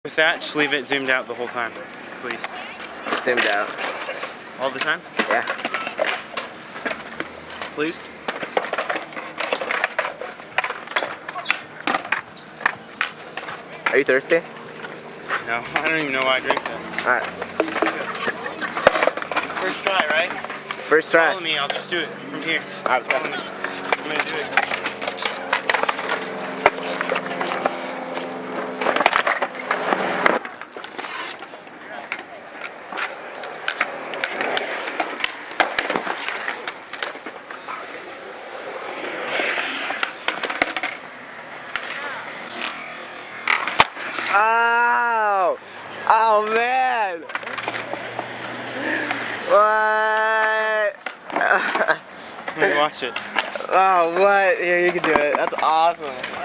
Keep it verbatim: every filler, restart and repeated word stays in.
With that, just leave it zoomed out the whole time, please. Zoomed out. All the time? Yeah. Please? Are you thirsty? No, I don't even know why I drink that. Alright. First try, right? First try. Follow me, I'll just do it from here. Alright, let's go. I'm gonna do it. Oh! Oh man! What? Let me watch it. Oh, what? Here, you can do it. That's awesome.